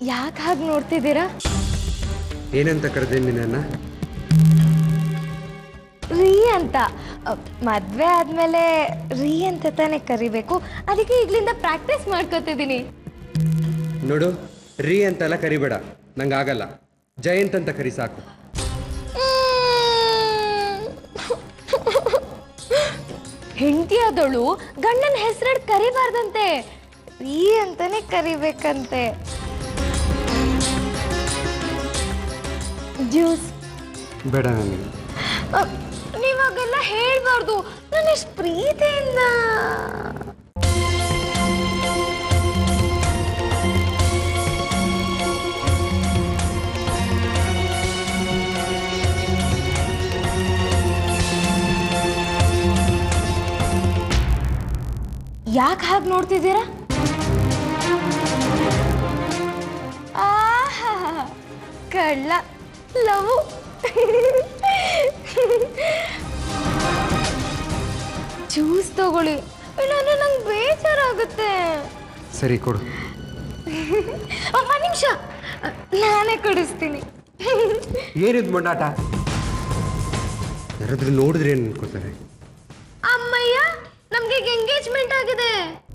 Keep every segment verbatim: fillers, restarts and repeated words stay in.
ಯಾಕೆ ಹಾಗೆ ನೋಡ್ತಿದ್ದೀರಾ? ಏನಂತ ಕರೆದೆ ನಿನ್ನ? ರೀ ಅಂತ. ಮದ್ವೆ ಆದ್ಮೇಲೆ ರೀ ಅಂತ ತಾನೇ ಕರಿಬೇಕು, ಅದಕ್ಕೆ ಈಗಲಿಂದ ಪ್ರಾಕ್ಟೀಸ್ ಮಾಡ್ಕೋತಿದ್ದೀನಿ. ನೋಡು, ರೀ ಅಂತೆಲ್ಲ ಕರಿಬೇಡ, ನಂಗೆ ಆಗಲ್ಲ. ಜಯಂತ್ ಅಂತ ಕರಿ ಸಾಕು. ಹೆಂಡತಿ ಆದವಳು ಗಂಡನ ಹೆಸರು ಕರಿಬಾರ್ದಂತೆ, ರೀ ಅಂತಾನೆ ಕರಿಬೇಕಂತೆ. ಜ್ಯೂಸ್ ಬೇಡ ನನಗೆ. ನೀವಾಗೆಲ್ಲ ಹೇಳ್ಬಾರ್ದು, ನಾನು ಎಷ್ಟು ಪ್ರೀತಿಯಿಂದ. ಯಾಕೆ ಹಾಗೆ ನೋಡ್ತಿದ್ದೀರಾ? ಆಹಾ, ಕಳ್ಳ ಲವ್. ಜ್ಯೂಸ್ ತಗೊಳ್ಳಿ, ಇಲ್ಲಾಂದ್ರೆ ನಂಗೆ ಬೇಜಾರಾಗುತ್ತೆ. ಸರಿ ಕೊಡು. ಒಂದು ನಿಮಿಷ, ನಾನೇ ಕುಡಿಸ್ತೀನಿ. ಏನಿದ್ ಮೊಂಡಾಟ? ಯಾರಾದ್ರೂ ನೋಡಿದ್ರೆ ಏನು ಅನ್ಕೋತಾರೆ? ಅಮ್ಮಯ್ಯ, ನಮ್ಗೆ ಎಂಗೇಜ್ಮೆಂಟ್ ಆಗಿದೆ.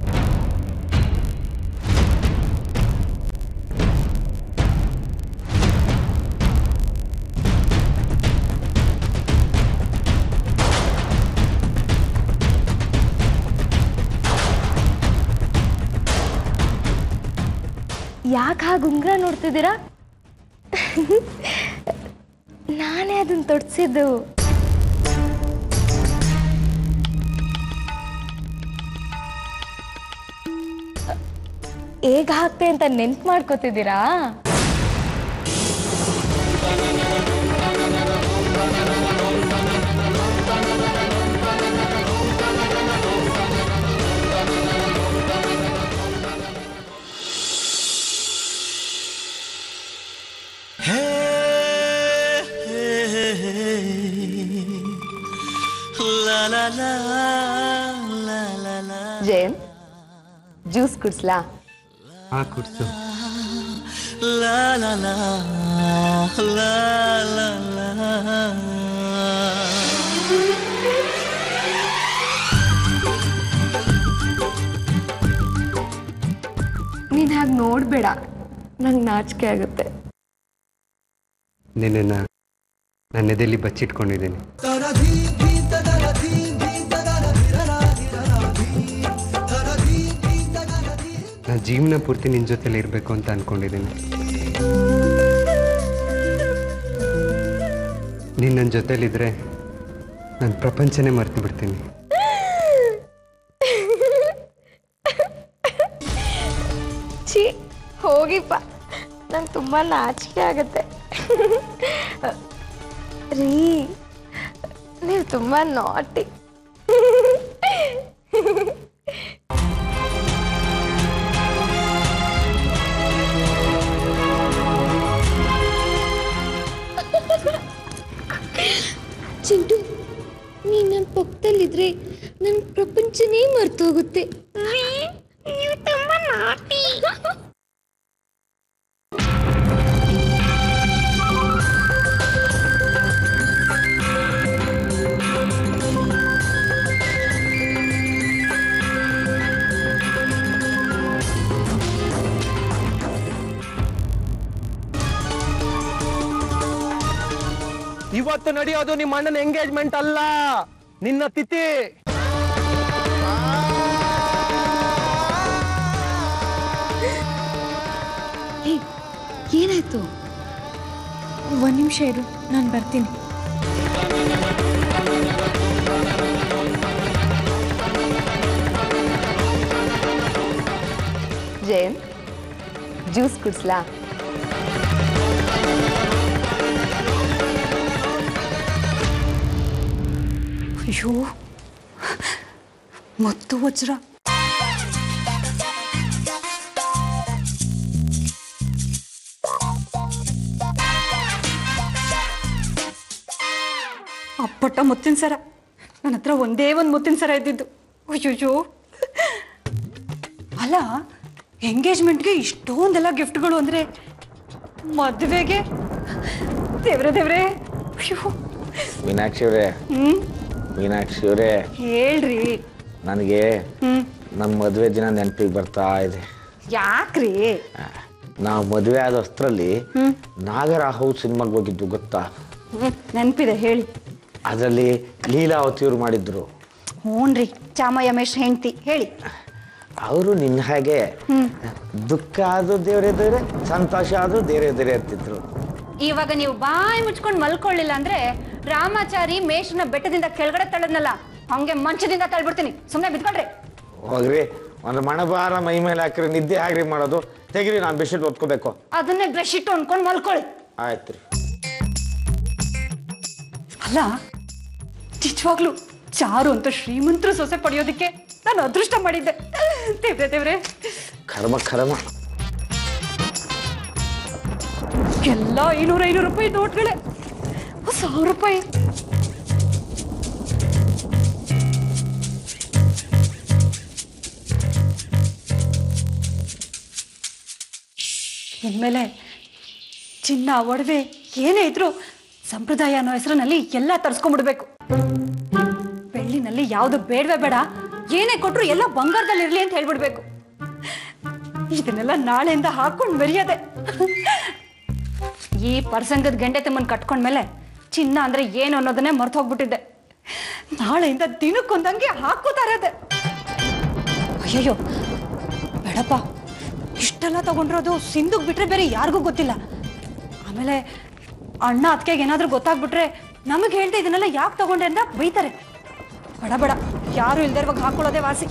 ಯಾಕೆ ಹಾಗೆ ಉಂಗ್ರ ನೋಡ್ತಿದ್ದೀರಾ? ನಾನೇ ಅದನ್ನ ತೊಡ್ಸಿದ್ದು. ಹೇಗ್ ಹಾಕ್ತೆ ಅಂತ ನೆನ್ಪು ಮಾಡ್ಕೋತಿದ್ದೀರಾ? ಜಯನ್, ಜ್ಯೂಸ್ ಕುಡ್ಸ್ಲಾ? ಹಾ, ಕುಡ್ಸು. ನೀನ್ ಹಾಗೆ ನೋಡ್ಬೇಡ, ನಂಗೆ ನಾಚಿಕೆ ಆಗುತ್ತೆ. ನಿನ್ನ ನನ್ನ ಎದೆಯಲ್ಲಿ ಬಚ್ಚಿಟ್ಕೊಂಡಿದ್ದೀನಿ. ನಾನು ಜೀವನ ಪೂರ್ತಿ ನಿನ್ನ ಜೊತೆಲಿ ಇರಬೇಕು ಅಂತ ಅನ್ಕೊಂಡಿದ್ದೀನಿ. ನೀನು ನನ್ನ ಜೊತೆಲಿದ್ರೆ ನಾನು ಪ್ರಪಂಚನೇ ಮರ್ತು ಬಿಡ್ತೀನಿ. ಛೀ, ಹೋಗಿಪ್ಪ, ನಂಗೆ ತುಂಬ ನಾಚಿಕೆ ಆಗುತ್ತೆ. ರೀ, ನೀವು ತುಂಬ ನಾಟಿ. ಚಿಂಟು, ನೀನು ನನ್ನ ಪಕ್ಕದಲ್ಲಿದ್ರೆ ನನ್ನ ಪ್ರಪಂಚನೇ ಮರ್ತೋಗುತ್ತೆ. ನೀವು ತುಂಬ ನಾಟಿ. ಇವತ್ತು ನಡೆಯೋದು ನಿಮ್ಮ ಅಣ್ಣನ ಎಂಗೇಜ್ಮೆಂಟ್ ಅಲ್ಲ, ನಿನ್ನ ತಿಥಿ. ಏನಾಯ್ತು? ಒಂದ್ ನಿಮಿಷ ಇರು, ನಾನು ಬರ್ತೀನಿ. ಜಯನ್, ಜ್ಯೂಸ್ ಕುಡ್ಸ್ಲಾ? ಅಯ್ಯೋ, ಮತ್ತು ವಜ್ರ. ಅಪ್ಪಟ್ಟ ಮುತ್ತಿನ ಸರ. ನನ್ನ ಹತ್ರ ಒಂದೇ ಒಂದು ಮುತ್ತಿನ ಸರ ಇದ್ದಿದ್ದು. ಅಯ್ಯೋ, ಅಲ್ಲ ಎಂಗೇಜ್ಮೆಂಟ್ಗೆ ಇಷ್ಟೊಂದೆಲ್ಲ ಗಿಫ್ಟ್ಗಳು ಅಂದರೆ ಮದುವೆಗೆ ದೇವ್ರೆ ದೇವ್ರೆ ಅಯ್ಯೋ ಮೀನಾಕ್ಷಿ ಅವರೇ ಹ್ಞೂ ಮೀನಾಕ್ಷಿ ಅವರೇ ಹೇಳ್ರಿ ನನಗೆ ಹ್ಞೂ ನಮ್ಮ ಮದುವೆ ದಿನ ನೆನಪಿಗೆ ಬರ್ತಾ ಇದೆ. ಯಾಕ್ರಿ ನಾವು ಮದುವೆ ಆದ ಹೊಸ್ತರಲ್ಲಿ ನಾಗರಾಹು ಸಿನಿಮಾಗೆ ಹೋಗಿದ್ದು ಗೊತ್ತಾ? ಹ್ಞೂ ನೆನಪಿದೆ ಹೇಳಿ. ಅದರಲ್ಲಿ ಲೀಲಾವತಿಯವರು ಮಾಡಿದ್ರು. ಹ್ಞೂನ್ರಿ ಚಾಮಯ್ಯ ಮೇಷ್ ಹೆಂಡ್ತಿ ಹೇಳಿ. ಅವರು ನಿನ್ನ ಹಾಗೆ ದುಃಖ ಆದ್ರೂ ದೇವ್ರೆ ದೇವ್ರೆ, ಸಂತೋಷ ಆದ್ರೂ ದೇವ್ರೆ ದೇವ್ರೆ ಅಂತಿದ್ರು. ಇವಾಗ ನೀವು ಬಾಯಿ ಮುಚ್ಕೊಂಡು ಮಲ್ಕೊಳ್ಳಿಲ್ಲ ಅಂದ್ರೆ ರಾಮಾಚಾರಿ ಮೇಷನ ಬೆಟ್ಟದಿಂದ ಕೆಳಗಡೆ ತಳ್ಳದ್ನಲ್ಲ ಹಂಗೆ ಮಂಚದಿಂದ ತಳ್ಬಿಡ್ತೀನಿ. ಸುಮ್ಮನೆ ಬಿದ್ಕೊಳ್ರಿ. ಹೋಗ್ರಿ, ಒಂದು ಮಣಭಾರ ಮೈ ಮೇಲೆ ಹಾಕ್ರಿ, ನಿದ್ದೆ ಆಗ್ರಿ ಮಾಡೋದು. ತೆಗಿರಿ, ನಾನು ಬೆಡ್ಶೀಟ್ ಓದ್ಕೋಬೇಕು. ಅದನ್ನೇ ಬ್ರಷ್ ಇಟ್ಟು ಅನ್ಕೊಂಡು ಮಲ್ಕೊಳ್ಳಿ. ಆಯ್ತು ರೀ. ಅಲ್ಲ ನಿಜವಾಗ್ಲು ಚಾರು ಅಂತ ಶ್ರೀಮಂತರು ಸೊಸೆ ಪಡೆಯೋದಕ್ಕೆ ನಾನು ಅದೃಷ್ಟ ಮಾಡಿದ್ದೆ. ದೇವ್ರೆ ದೇವ್ರೆ ಕರ್ಮ ಕರ್ಮ. ಎಲ್ಲ ಐನೂರ ಐನೂರು ರೂಪಾಯಿ ನೋಟ್ಗಳೇ, ಸಾವಿರ ರೂಪಾಯಿ. ಇನ್ಮೇಲೆ ಚಿನ್ನ ಒಡವೆ ಏನೇ ಇದ್ರು ಸಂಪ್ರದಾಯ ಅನ್ನೋ ಹೆಸರಿನಲ್ಲಿ ಎಲ್ಲ ತರಿಸ್ಕೊಂಡ್ಬಿಡ್ಬೇಕು. ಬೆಳ್ಳಿನಲ್ಲಿ ಯಾವುದು ಬೇಡವೇ ಬೇಡ, ಏನೇ ಕೊಟ್ರು ಎಲ್ಲ ಬಂಗಾರದಲ್ಲಿ ಇರ್ಲಿ ಅಂತ ಹೇಳ್ಬಿಡ್ಬೇಕು. ಇದನ್ನೆಲ್ಲ ನಾಳೆಯಿಂದ ಹಾಕೊಂಡು ಮೆರೆಯದೆ. ಈ ಪರ್ಸಂಗದ ಗೆಂಡೆ ತಮ್ಮನ್ ಕಟ್ಕೊಂಡ್ಮೇಲೆ ಚಿನ್ನ ಅಂದ್ರೆ ಏನು ಅನ್ನೋದನ್ನೇ ಮರ್ತು ಹೋಗ್ಬಿಟ್ಟಿದ್ದೆ. ನಾಳೆಯಿಂದ ದಿನಕ್ಕೊಂದಂಗೆ ಹಾಕೋತಾರದೆ. ಅಯ್ಯಯ್ಯೋ ಬೇಡಪ್ಪ, ಇಷ್ಟೆಲ್ಲ ತಗೊಂಡಿರೋದು ಸಿಂಧುಗ್ ಬಿಟ್ರೆ ಬೇರೆ ಯಾರಿಗೂ ಗೊತ್ತಿಲ್ಲ. ಆಮೇಲೆ ಅಣ್ಣ ಅದಕ್ಕೆ ಏನಾದ್ರೂ ಗೊತ್ತಾಗ್ಬಿಟ್ರೆ ನಮಗೆ ಹೇಳ್ದೆ ಇದನ್ನೆಲ್ಲ ಯಾಕೆ ತಗೊಂಡೆ ಅಂತ ಬೈತಾರೆ. ಬೇಡ ಬೇಡ, ಯಾರು ಇಲ್ದೇ ಇರುವಾಗ ಹಾಕೊಳ್ಳೋದೇ ವಾಸಿ.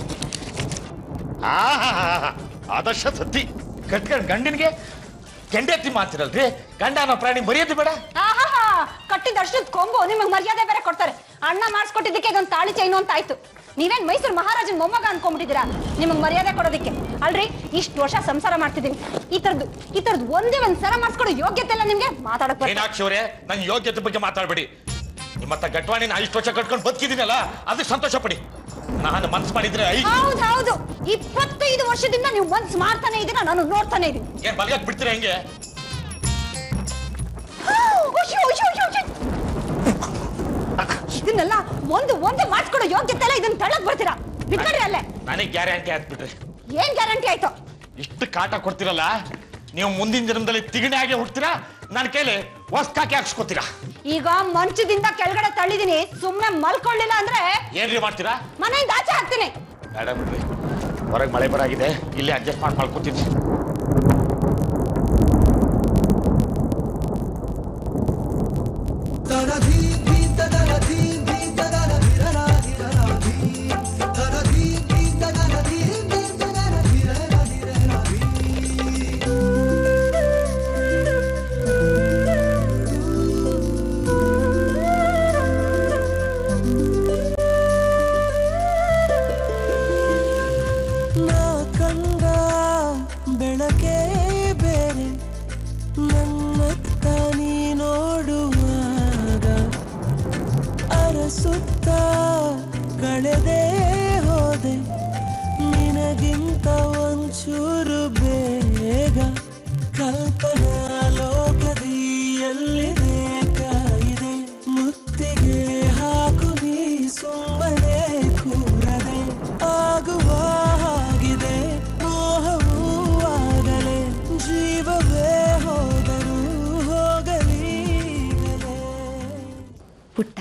ಆದರ್ಶ ಸತಿ ಕಟ್ಕೊಂಡ್ ಗಂಡಿನಿಗೆ ಕೆಂಡೆತ್ತಿ ಮಾತಿರಲ್ರಿ. ಗಂಡ ಅನ್ನೋ ಪ್ರಾಣಿ ಮರ್ಯಾದೆ ಬೇಡ. ಕಟ್ಟಿದ ಅಷ್ಟದ ಕೊಂಬು ನಿಮಗೆ ಮರ್ಯಾದೆ ಬೇರೆ ಕೊಡ್ತಾರೆ. ಅಣ್ಣ ಮಾಡಿಸ್ಕೊಟ್ಟಿದ್ದಕ್ಕೆ ಇದೊಂದು ತಾಳಿ ಚೈನು ಅಂತ ಆಯ್ತು. ನೀವೇನ್ ಮೈಸೂರು ಮಹಾರಾಜನ್ ಮೊಮ್ಮಗ ಅನ್ಕೊಂಡ್ಬಿಟ್ಟಿದ್ದೀರಾ ನಿಮಗೆ ಮರ್ಯಾದೆ ಕೊಡೋದಕ್ಕೆ? ಅಲ್ರಿ, ಇಷ್ಟು ವರ್ಷ ಸಂಸಾರ ಮಾಡ್ತಿದ್ದೀವಿ, ಈ ತರದ್ದು ಈ ತರದ್ದು ಒಂದೇ ಒಂದ್ ಸರ ಮಾಡಿಸ್ಕೊಡೋ ಯೋಗ್ಯತೆ ಇಲ್ಲ ನಿಮ್ಗೆ. ಮಾತಾಡಕ್ ಮೀನಾಕ್ಷಿ ಅವರೇ, ನನ್ ಯೋಗ್ಯತೆ ಬಗ್ಗೆ ಮಾತಾಡ್ಬೇಡಿ. ನಿಮ್ಮತ್ತ ಗಟ್ವಾಣಿ ನಾ ಇಷ್ಟು ವರ್ಷ ಕಟ್ಕೊಂಡು ಬದುಕಿದ್ದೀನಲ್ಲ, ಅದಕ್ಕೆ ಸಂತೋಷ ಪಡಿ. ನಾನು ಮನ್ಸು ಮಾಡಿದ್ರೆ ಹೌದು ಹೌದು, ಇಪ್ಪತ್ತೈದು ವರ್ಷದಿಂದ ನೀವು ಮನ್ಸು ಮಾಡ್ತಾನೆ ಇದ್ದೀರಾ, ನಾನು ನೋಡ್ತಾನೆ ಇದ್ದೀನಿ. ಏನ್ ಬಲ್ಗಕ್ ಬಿಡ್ತೀರಾ ಹೆಂಗೆ? ಇದನ್ನೆಲ್ಲ ಒಂದು ಒಂದು ಮಾಡಿಸ್ಕೊಡೋ ಯೋಗ್ಯತೆ ಇಲ್ಲ. ಇದನ್ನ ತಳ್ಳಕ್ ಬರ್ತೀರಾ? ಬಿಟ್ಕೊಡ್ರಿ ಅಲ್ಲೇ. ನನಗೆ ಗ್ಯಾರಂಟಿ ಹಾಕ್ಬಿಟ್ರಿ. ಏನ್ ಗ್ಯಾರಂಟಿ ಆಯ್ತು? ಇಷ್ಟು ಕಾಟ ಕೊಡ್ತಿರಲ್ಲ, ನೀವು ಮುಂದಿನ ಜನ್ಮದಲ್ಲಿ ತಿಗಣೆ ಆಗಿ ಹುಡ್ತೀರಾ, ನನ್ನ ಕೈಲಿ ಹೊಸ್ಕಾಕಿ ಹಾಕ್ಸ್ಕೊತೀರಾ. ಈಗ ಮಂಚದಿಂದ ಕೆಳಗಡೆ ತಳ್ಳಿದೀನಿ, ಸುಮ್ನೆ ಮಲ್ಕೊಳ್ಳಿಲ್ಲ ಅಂದ್ರೆ ಏನ್ರಿ ಮಾಡ್ತೀರಾ? ಮನೆಯಿಂದ ಆಚೆ ಹಾಕ್ತೀನಿ. ಬೇಡ ಬಿಡ್ರಿ, ಹೊರಗೆ ಮಳೆ ಬರಾಗಿದೆ, ಇಲ್ಲಿ ಅಡ್ಜಸ್ಟ್ ಮಾಡಿ ಮಾಡ್ಕೊತೀನಿ. ಬೆಳಕೆ ಬೇರೆ ನನ್ನತ್ತ ನೀ ನೋಡುವಾಗ ಅರಸುತ್ತ ಕಳೆದೇ ಹೋದೆ ನಿನಗಿಂತ ಒಂಚೂರು ಬೇಗ. ಕಲ್ಪನಾ ಲೋಕದಿ ಎಲ್ಲಿದೆ ಕಾಯಿದೆ, ಮುತ್ತಿಗೆ ಹಾಕು ನೀ ಸುಮ್ಮನೆ ಕೂರದೆ. ಆಗುವ ಹಾಗಿದೆ ಮೋಹವೂ ಆಗಲೇ, ಜೀವವೇ ಹೋದರೂ ಹೋಗಲೀಗಲೇ. ಪುಟ್ಟ,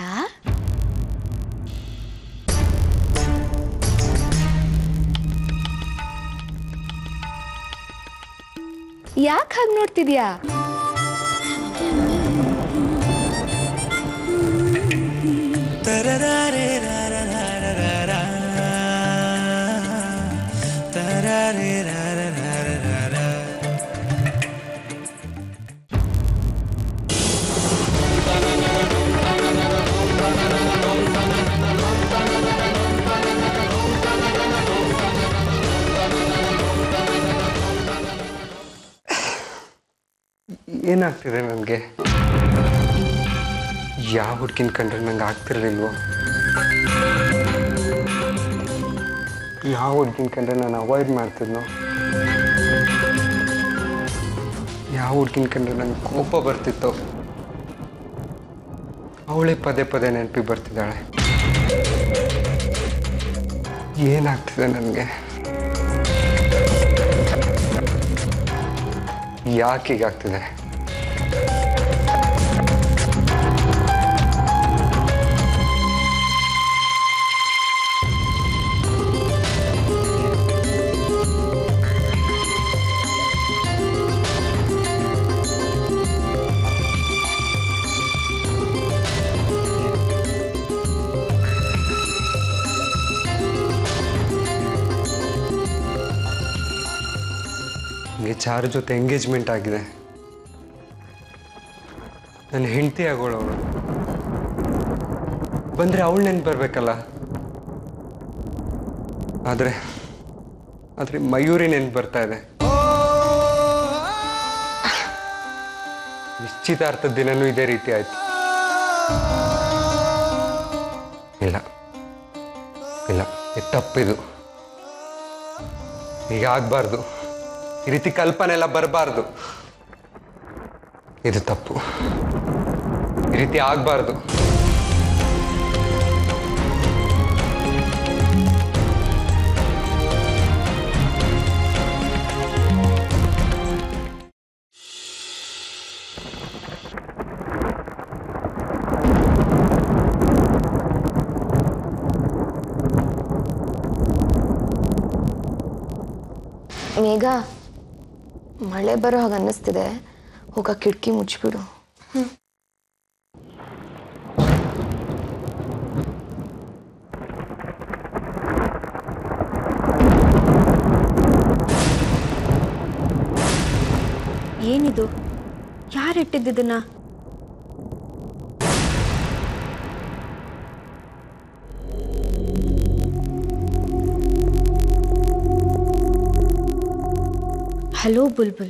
ಯಾಕೆ ಹಾಗೆ ನೋಡ್ತಿದ್ಯಾ? ತರರಾರೆ ರಾರರಾರರಾರ, ತರಾರೆ ರಾರರಾರರಾರ. ಏನಾಗ್ತಿದೆ ನನಗೆ? ಯಾವ ಹುಡುಗಿನ ಕಂಡ್ರೆ ನಂಗೆ ಆಗ್ತಿರ್ಲಿಲ್ವೋ, ಯಾವ ಹುಡುಗಿನ ಕಂಡ್ರೆ ನಾನು ಅವಾಯ್ಡ್ ಮಾಡ್ತಿದ್ನೋ. ಯಾವ ಹುಡುಗಿನ ಕಂಡ್ರೆ ನಂಗೆ ಕೋಪ ಬರ್ತಿತ್ತು ಅವಳೇ ಪದೇ ಪದೇ ನೆನಪಿಗೆ ಬರ್ತಿದ್ದಾಳೆ. ಏನಾಗ್ತಿದೆ ನನಗೆ? ಯಾಕೆ ಹೀಗಾಗ್ತಿದೆ? ಚಾರು ಜೊತೆ ಎಂಗೇಜ್ಮೆಂಟ್ ಆಗಿದೆ. ನನ್ನ ಹೆಂಡತಿ ಆಗೋಳು ಅವಳು. ಬಂದರೆ ಅವಳು ನೆನ್ಪು ಬರಬೇಕಲ್ಲ. ಆದರೆ ಆದರೆ ಮಯೂರಿ ನೆನ್ಪು ಬರ್ತಾ ಇದೆ. ನಿಶ್ಚಿತಾರ್ಥದ ದಿನನೂ ಇದೇ ರೀತಿ ಆಯ್ತು. ಇಲ್ಲ ಇಲ್ಲ ಇದು ತಪ್ಪಿದು. ಈಗ ಆಗಬಾರ್ದು. ಈ ರೀತಿ ಕಲ್ಪನೆ ಎಲ್ಲ ಬರಬಾರ್ದು. ಇದು ತಪ್ಪು. ಈ ರೀತಿ ಆಗಬಾರ್ದು. ಮೇಘ, ಮಳೆ ಬರೋ ಹಾಗೆ ಅನ್ನಿಸ್ತಿದೆ. ಹೋಗ ಕಿಟಕಿ ಮುಚ್ಚಿಬಿಡು. ಏನಿದು? ಯಾರಿಟ್ಟಿದ್ದನ್ನ? ಹಲೋ ಬುಲ್ಬುಲ್.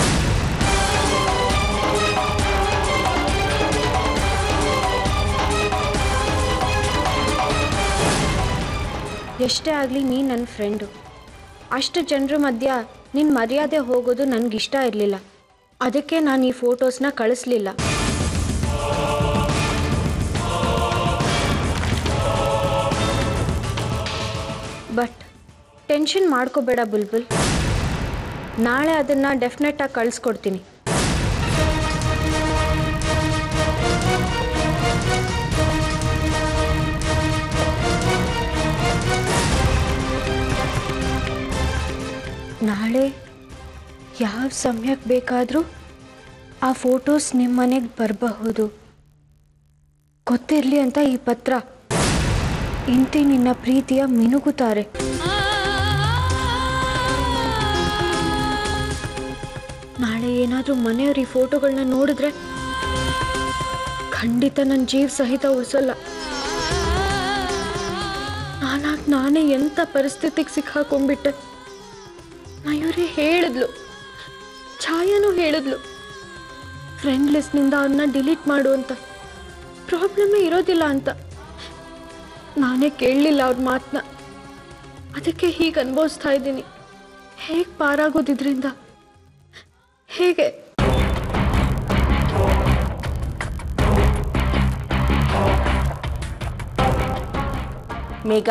ಎಷ್ಟೇ ಆಗಲಿ ನೀನು ನನ್ನ ಫ್ರೆಂಡು. ಅಷ್ಟು ಜನರ ಮಧ್ಯ ನಿನ್ನ ಮರ್ಯಾದೆ ಹೋಗೋದು ನನಗಿಷ್ಟ ಇರಲಿಲ್ಲ. ಅದಕ್ಕೆ ನಾನು ಈ ಫೋಟೋಸ್ನ ಕಳಿಸ್ಲಿಲ್ಲ. ಬಟ್ ಟೆನ್ಷನ್ ಮಾಡ್ಕೋಬೇಡ ಬುಲ್ಬುಲ್. ನಾಳೆ ಅದನ್ನು ಡೆಫಿನೆಟಾಗಿ ಕಳಿಸ್ಕೊಡ್ತೀನಿ. ನಾಳೆ ಯಾವ ಸಮಯಕ್ಕೆ ಬೇಕಾದರೂ ಆ ಫೋಟೋಸ್ ನಿಮ್ಮ ಮನೆಗೆ ಬರಬಹುದು. ಗೊತ್ತಿರಲಿ ಅಂತ ಈ ಪತ್ರ. ಇಂತಿ ನಿನ್ನ ಪ್ರೀತಿಯ ಮಿನುಗುತ್ತಾರೆ. ನಾಳೆ ಏನಾದರೂ ಮನೆಯವ್ರ ಈ ಫೋಟೋಗಳನ್ನ ನೋಡಿದ್ರೆ ಖಂಡಿತ ನನ್ನ ಜೀವ ಸಹಿತ ಉಳಿಸಲ್ಲ. ನಾನಾಗ ನಾನೇ ಎಂಥ ಪರಿಸ್ಥಿತಿಗೆ ಸಿಕ್ಕಾಕೊಂಡ್ಬಿಟ್ಟೆ. ಮಯೂರಿ ಹೇಳಿದ್ಲು, ಛಾಯಾನೂ ಹೇಳಿದ್ಲು, ಫ್ರೆಂಡ್ ಲಿಸ್ಟ್ನಿಂದ ಅವನ್ನ ಡಿಲೀಟ್ ಮಾಡು ಅಂತ. ಪ್ರಾಬ್ಲಮ್ಮೇ ಇರೋದಿಲ್ಲ ಅಂತ. ನಾನೇ ಕೇಳಲಿಲ್ಲ ಅವ್ರ ಮಾತನ್ನ. ಅದಕ್ಕೆ ಹೀಗೆ ಅನುಭವಿಸ್ತಾ ಇದ್ದೀನಿ. ಹೇಗೆ ಪಾರಾಗೋದಿದ್ರಿಂದ? ಹೇಗೆ? ಮೇಘ,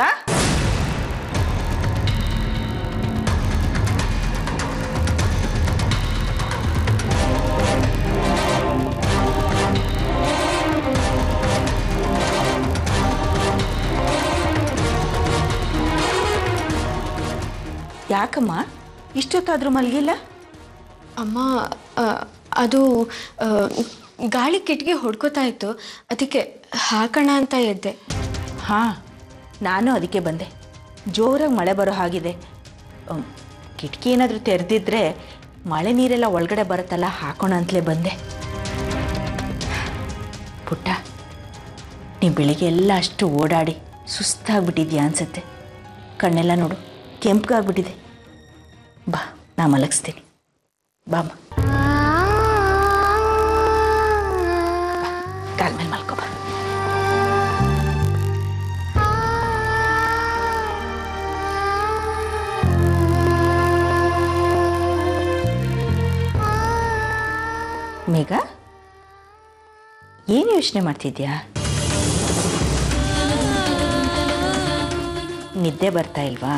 ಯಾಕಮ್ಮ ಇಷ್ಟೊತ್ತಾದ್ರೂ ಮಲಗಿಲ್ಲ? ಅಮ್ಮ, ಅದು ಗಾಳಿ ಕಿಟಕಿ ಹೊಡ್ಕೋತಾ ಇತ್ತು, ಅದಕ್ಕೆ ಹಾಕೋಣ ಅಂತ ಎದ್ದೆ. ಹಾಂ, ನಾನು ಅದಕ್ಕೆ ಬಂದೆ. ಜೋರಾಗಿ ಮಳೆ ಬರೋ ಹಾಗಿದೆ. ಕಿಟಕಿ ಏನಾದರೂ ತೆರೆದಿದ್ರೆ ಮಳೆ ನೀರೆಲ್ಲ ಒಳಗಡೆ ಬರುತ್ತಲ್ಲ, ಹಾಕೋಣ ಅಂತಲೇ ಬಂದೆ. ಪುಟ್ಟ, ನೀವು ಬೆಳಿಗ್ಗೆ ಎಲ್ಲ ಅಷ್ಟು ಓಡಾಡಿ ಸುಸ್ತಾಗ್ಬಿಟ್ಟಿದ್ಯಾ ಅನ್ಸುತ್ತೆ. ಕಣ್ಣೆಲ್ಲ ನೋಡು ಕೆಂಪಗಾಗ್ಬಿಟ್ಟಿದೆ. ಬಾ, ನಾ ಮಲಗಿಸ್ತೀನಿ. ಬಾಮ್ಮ, ಕಾಲ ಮೇಲೆ ಮಲ್ಕೋ ಬಾ. ಮೇಘ, ಏನು ಯೋಚನೆ ಮಾಡ್ತಿದ್ಯಾ? ನಿದ್ದೆ ಬರ್ತಾ ಇಲ್ವಾ?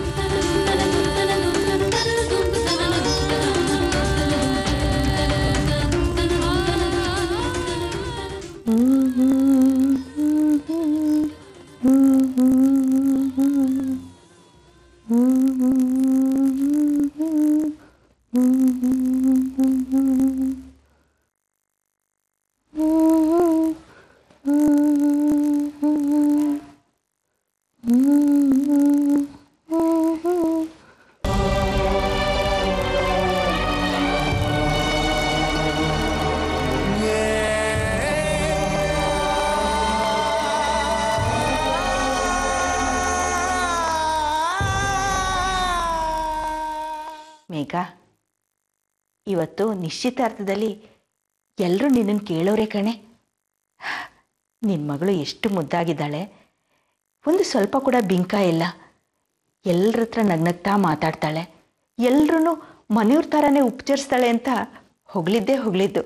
ಮೇಘ, ಇವತ್ತು ನಿಶ್ಚಿತಾರ್ಥದಲ್ಲಿ ಎಲ್ಲರೂ ನಿನ್ನನ್ನು ಕೇಳೋರೆ ಕಣೆ. ನಿನ್ನ ಮಗಳು ಎಷ್ಟು ಮುದ್ದಾಗಿದ್ದಾಳೆ, ಒಂದು ಸ್ವಲ್ಪ ಕೂಡ ಬಿಂಕ ಇಲ್ಲ. ಎಲ್ಲರ ಹತ್ರ ನಗ್ನಗ್ತಾ ಮಾತಾಡ್ತಾಳೆ, ಎಲ್ಲರೂ ಮನೆಯವ್ರ ಥರನೇ ಉಪಚರಿಸ್ತಾಳೆ ಅಂತ ಹೊಗಳಿದ್ದೇ ಹೊಗಳಿದ್ದು.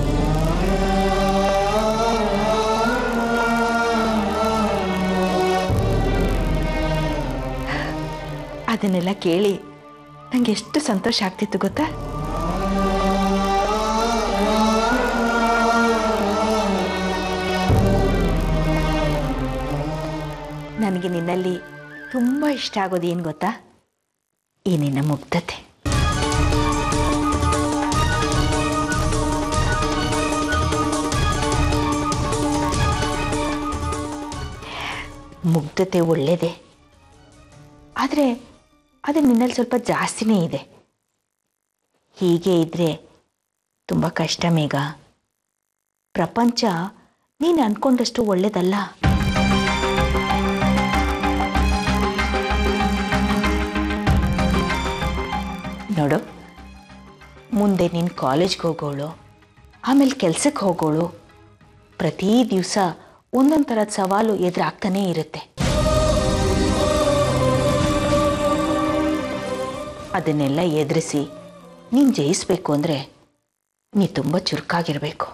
ಅದನ್ನೆಲ್ಲ ಕೇಳಿ ನಂಗೆ ಎಷ್ಟು ಸಂತೋಷ ಆಗ್ತಿತ್ತು ಗೊತ್ತಾ? ನನಗೆ ನಿನ್ನಲ್ಲಿ ತುಂಬ ಇಷ್ಟ ಆಗೋದು ಏನು ಗೊತ್ತಾ? ಈ ನಿನ್ನ ಮುಗ್ಧತೆ. ಮುಗ್ಧತೆ ಒಳ್ಳೆಯದೇ, ಆದರೆ ಅದು ನಿನ್ನಲ್ಲಿ ಸ್ವಲ್ಪ ಜಾಸ್ತಿನೇ ಇದೆ. ಹೀಗೆ ಇದ್ರೆ ತುಂಬ ಕಷ್ಟ ಮೇಘ. ಪ್ರಪಂಚ ನೀನು ಅಂದ್ಕೊಂಡಷ್ಟು ಒಳ್ಳೆಯದಲ್ಲ. ನೋಡು, ಮುಂದೆ ನೀನು ಕಾಲೇಜ್ಗೆ ಹೋಗೋಳು, ಆಮೇಲೆ ಕೆಲಸಕ್ಕೆ ಹೋಗೋಳು, ಪ್ರತಿ ದಿವಸ ಒಂದೊಂದು ಥರದ ಸವಾಲು ಎದುರಾಗ್ತಾನೇ ಇರುತ್ತೆ. ಅದನ್ನೆಲ್ಲ ಎದುರಿಸಿ ನೀನು ಜಯಿಸಬೇಕು ಅಂದರೆ ನೀ ತುಂಬ ಚುರುಕಾಗಿರಬೇಕು.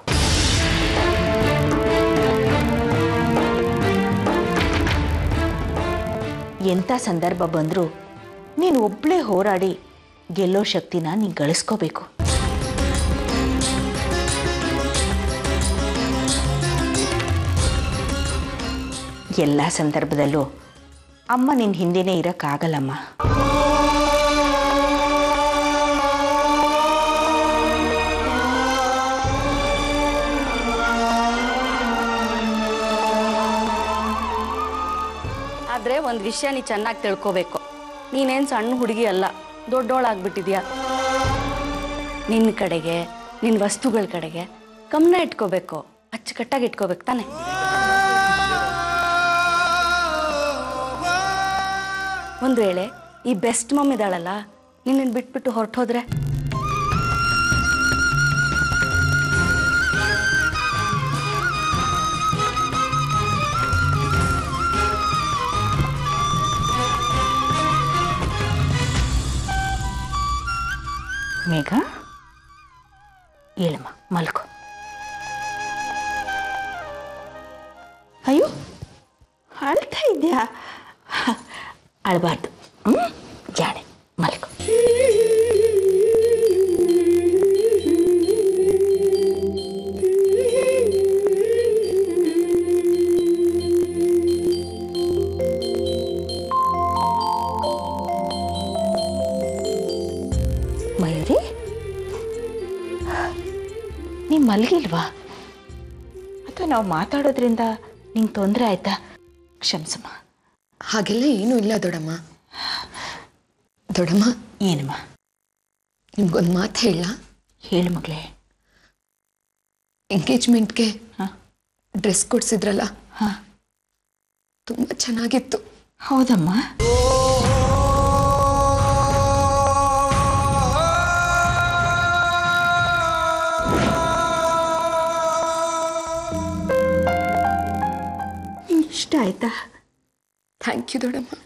ಎಂಥ ಸಂದರ್ಭ ಬಂದರೂ ನೀನು ಒಬ್ಬಳೇ ಹೋರಾಡಿ ಗೆಲ್ಲೋ ಶಕ್ತಿನ ನೀನು ಗಳಿಸ್ಕೋಬೇಕು. ಎಲ್ಲ ಸಂದರ್ಭದಲ್ಲೂ ಅಮ್ಮ ನಿನ್ನ ಹಿಂದೆನೇ ಇರೋಕ್ಕಾಗಲ್ಲಮ್ಮ. ಆದರೆ ಒಂದು ವಿಷಯ ನೀ ಚೆನ್ನಾಗಿ ತಿಳ್ಕೋಬೇಕು. ನೀನೇನು ಸಣ್ಣ ಹುಡುಗಿ ಅಲ್ಲ, ದೊಡ್ಡೋಳಾಗ್ಬಿಟ್ಟಿದ್ಯಾ. ನಿನ್ನ ಕಡೆಗೆ, ನಿನ್ನ ವಸ್ತುಗಳ ಕಡೆಗೆ ಗಮನ ಇಟ್ಕೋಬೇಕು, ಅಚ್ಚುಕಟ್ಟಾಗಿ ಇಟ್ಕೋಬೇಕು ತಾನೆ. ಒಂದು ವೇಳೆ ಈ ಬೆಸ್ಟ್ ಮಮ್ ಇದ್ದಾಳಲ್ಲ, ನಿನ್ನನ್ನು ಬಿಟ್ಬಿಟ್ಟು ಹೊರಟೋದ್ರೆ ಮೇಘ, ಹೇಳಮ್ಮ, ಮಲ್ಕೋ. ಅಯ್ಯೋ, ಅಳ್ತಾ ಇದೆಯಾ? ಅಳಬಾರ್ದು. ಹ್ಞೂ, ಜಾಣೆ, ಮಲ್ಕೋ. ಮಯೂರಿ, ನೀ ಮಲಗಿಲ್ವಾ? ಅಥವಾ ನಾವು ಮಾತಾಡೋದ್ರಿಂದ ನಿಂಗೆ ತೊಂದರೆ ಆಯ್ತಾ? ಕ್ಷಮಿಸಮ್ಮ. ಹಾಗೆಲ್ಲ ಏನೂ ಇಲ್ಲ ದೊಡ್ಡಮ್ಮ. ದೊಡ್ಡಮ್ಮ, ಏನಮ್ಮ? ನಿಮ್ಗೊಂದು ಮಾತು ಹೇಳ. ಹೇಳು ಮಗಳೇ. ಎಂಗೇಜ್ಮೆಂಟ್ಗೆ ಹಾಂ ಡ್ರೆಸ್ ಕೊಡ್ಸಿದ್ರಲ್ಲ, ಹಾಂ, ತುಂಬ ಚೆನ್ನಾಗಿತ್ತು. ಹೌದಮ್ಮ. ಇಷ್ಟ ಆಯ್ತಾ? ಥ್ಯಾಂಕ್ ಯು ದೊಡ್ಡಮ್ಮ.